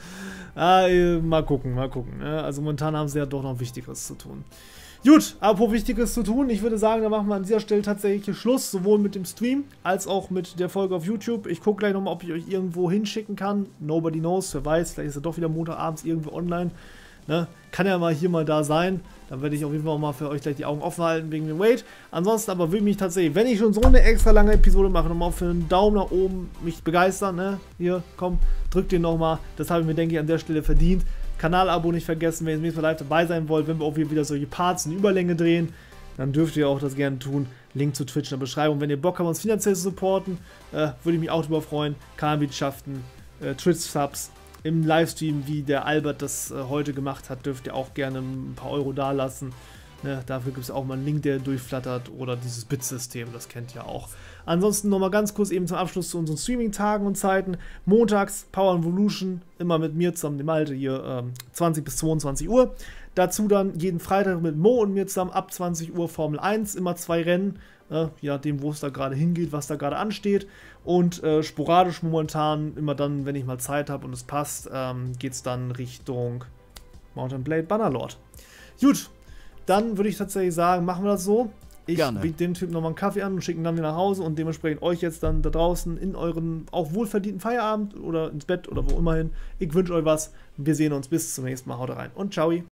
Mal gucken, mal gucken. Ne? Also momentan haben sie ja doch noch Wichtigeres zu tun. Gut, apropos Wichtiges zu tun, ich würde sagen, da machen wir an dieser Stelle tatsächlich Schluss, sowohl mit dem Stream als auch mit der Folge auf YouTube. Ich gucke gleich nochmal, ob ich euch irgendwo hinschicken kann. Nobody knows, wer weiß, vielleicht ist er doch wieder Montagabends irgendwo online. Ne? Kann ja mal hier mal da sein. Dann werde ich auf jeden Fall auch mal für euch gleich die Augen offen halten wegen dem Wait. Ansonsten aber will mich tatsächlich, wenn ich schon so eine extra lange Episode mache, nochmal für einen Daumen nach oben mich begeistern. Ne? Hier, komm, drückt den nochmal. Das habe ich mir, denke ich, an der Stelle verdient. Kanalabo nicht vergessen, wenn ihr das nächste Mal live dabei sein wollt. Wenn wir auch wieder solche Parts in Überlänge drehen, dann dürft ihr auch das gerne tun. Link zu Twitch in der Beschreibung. Wenn ihr Bock habt, uns finanziell zu supporten, würde ich mich auch darüber freuen. Kanalmitgliedschaften, Twitch-Subs. Im Livestream, wie der Albert das heute gemacht hat, dürft ihr auch gerne ein paar Euro dalassen. Ne, dafür gibt es auch mal einen Link, der durchflattert, oder dieses Bit-System, das kennt ihr auch. Ansonsten nochmal ganz kurz eben zum Abschluss zu unseren Streaming-Tagen und Zeiten. Montags Power Evolution, immer mit mir zusammen, dem Malte hier, 20 bis 22 Uhr. Dazu dann jeden Freitag mit Mo und mir zusammen ab 20 Uhr Formel 1, immer 2 Rennen. Je nachdem, wo es da gerade hingeht, was da gerade ansteht. Und sporadisch momentan, immer dann, wenn ich mal Zeit habe und es passt, geht es dann Richtung Mount & Blade Bannerlord. Gut, dann würde ich tatsächlich sagen, machen wir das so. Ich biete dem Typen nochmal einen Kaffee an und schicke ihn dann wieder nach Hause und dementsprechend euch jetzt dann da draußen in euren auch wohlverdienten Feierabend oder ins Bett oder wo immer hin. Ich wünsche euch was. Wir sehen uns bis zum nächsten Mal. Haut rein und ciao.